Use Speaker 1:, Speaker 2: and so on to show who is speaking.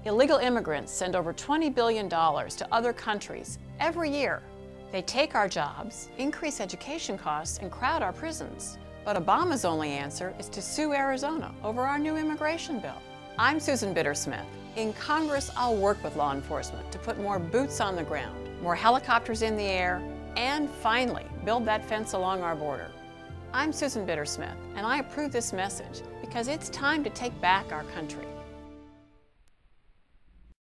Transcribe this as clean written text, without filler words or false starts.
Speaker 1: Illegal immigrants send over $20 billion to other countries every year. They take our jobs, increase education costs, and crowd our prisons. But Obama's only answer is to sue Arizona over our new immigration bill. I'm Susan Bittersmith. In Congress, I'll work with law enforcement to put more boots on the ground, more helicopters in the air, and finally, build that fence along our border. I'm Susan Bittersmith, and I approve this message because it's time to take back our country.